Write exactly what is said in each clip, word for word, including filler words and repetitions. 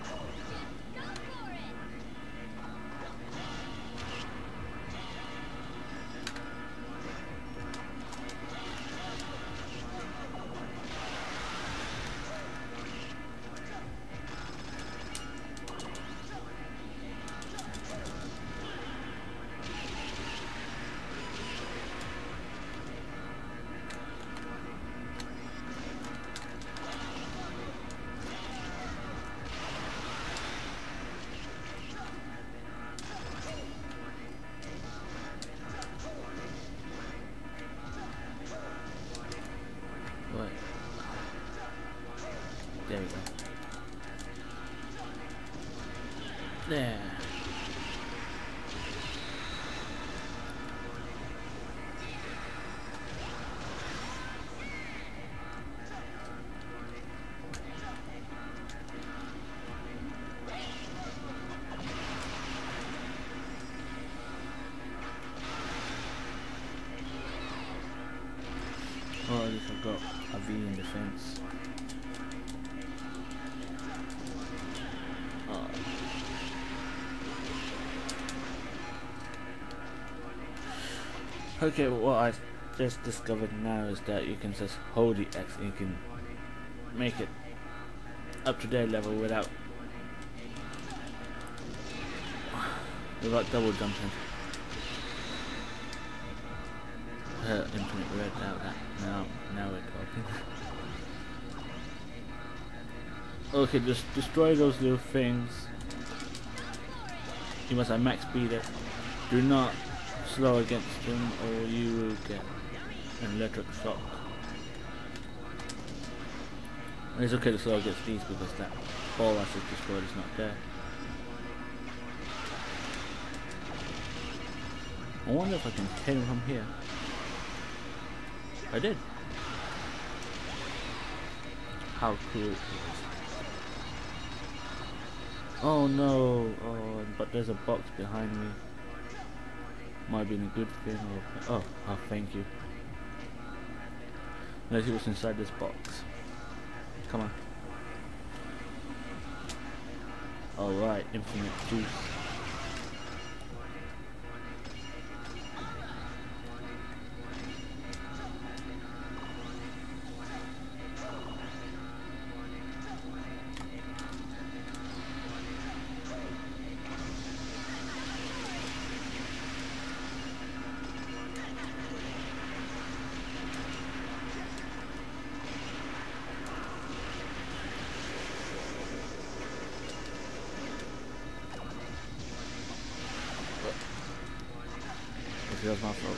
There we go. There. Oh, at least I've got a V in defense. Oh. Okay, what I just discovered now is that you can just hold the X and you can make it up to their level without without double jumping. Uh, infinite red now that now now we're talking. Okay, just destroy those little things. You must have max speed it. Do not slow against them or you will get an electric shock. And it's okay to slow against these because that ball I just destroyed is not there. I wonder if I can hit him from here. I did. How cool is this? Oh no, oh, but there's a box behind me. Might be a good thing or... Oh, oh, thank you. Let's see what's inside this box. Come on. Alright, infinite juice. That was my fault.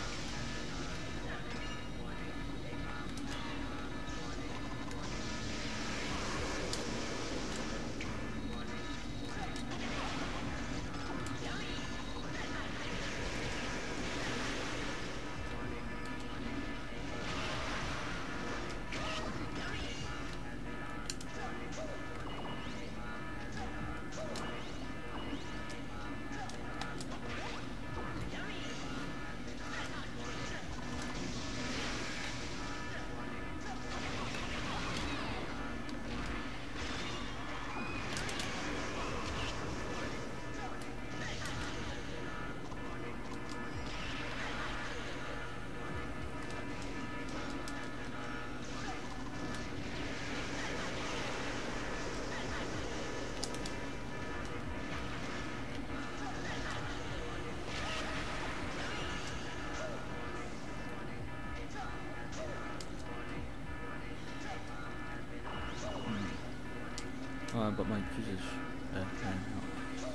Oh, but my juice is uh, running out.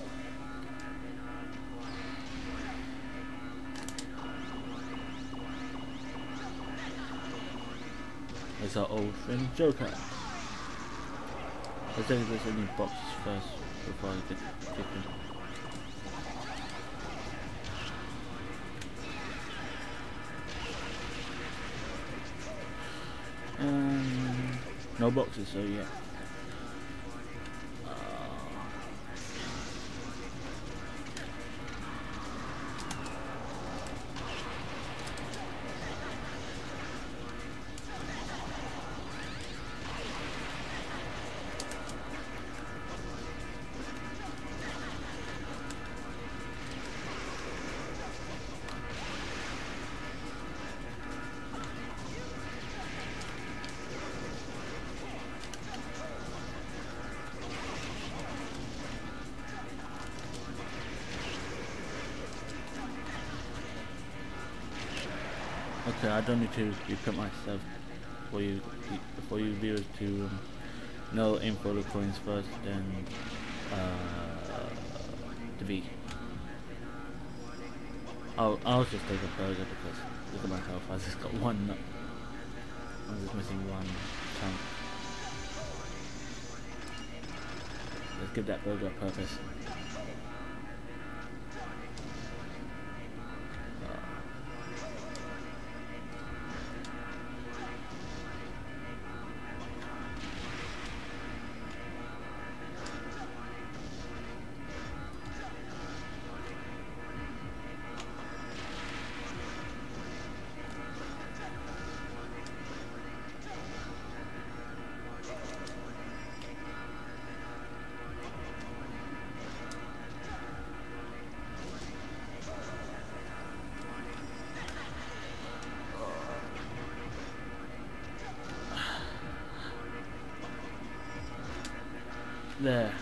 It's our old friend Joker. Let's see if there's any boxes first before I get chicken. Um, no boxes, so yeah. Okay, I don't need to equip myself for you, for you viewers to um, know aim for the coins first, then uh, the V. I'll, I'll just take a burger because look at my health, I just got one nut. I'm just missing one chunk. Let's give that burger a purpose. There.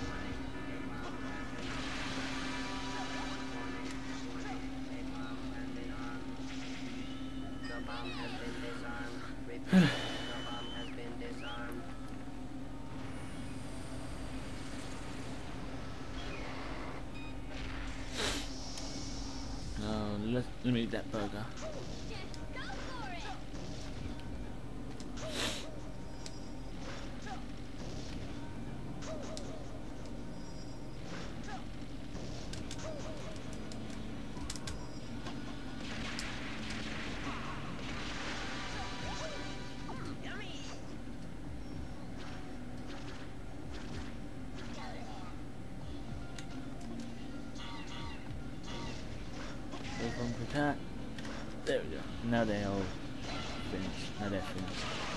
Now let's let me eat that burger. Attack. There we go. Now they all finished. Now they're finished.